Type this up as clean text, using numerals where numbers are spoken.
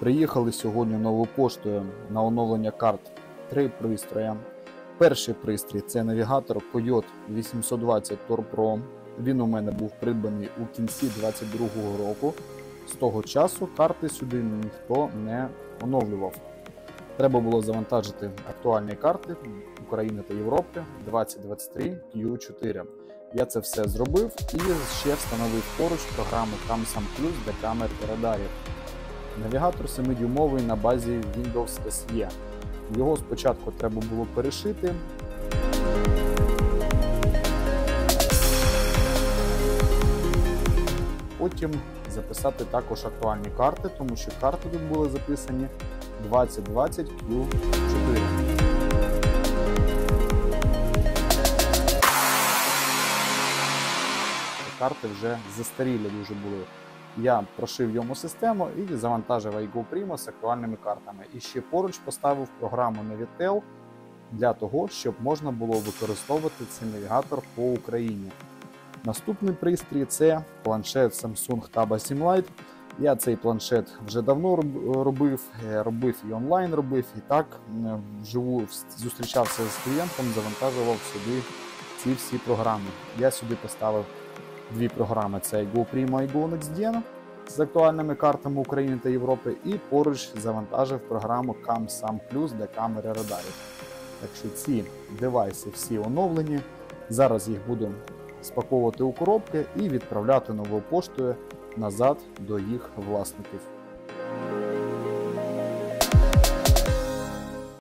Приїхали сьогодні новою поштою на оновлення карт 3 пристрої. Перший пристрій – це навігатор Coyote 820 Tor Pro. Він у мене був придбаний у кінці 2022 року. З того часу карти сюди ніхто не оновлював. Треба було завантажити актуальні карти України та Європи 2023 Q4. Я це все зробив і ще встановив поруч програму CamSam Plus для камер і радарів. Навігатор 7-дюймовий на базі Windows SE. Його спочатку треба було перешити. Потім записати також актуальні карти, тому що карти тут були записані 2020 Q4. Карти вже застарілі дуже були. Я прошив йому систему і завантажив iGo Primo з актуальними картами. І ще поруч поставив програму Navitel для того, щоб можна було використовувати цей навігатор по Україні. Наступний пристрій – це планшет Samsung Tab A7 Lite. Я цей планшет вже давно робив і онлайн робив, і так вживу зустрічався з клієнтом, завантажував сюди ці всі програми. Я сюди поставив дві програми – це iGo Primo і iGo NextGen з актуальними картами України та Європи, і поруч завантажив програму CamSam Plus для камери радарів. Так що ці девайси всі оновлені. Зараз їх буду спаковувати у коробки і відправляти новою поштою назад до їх власників.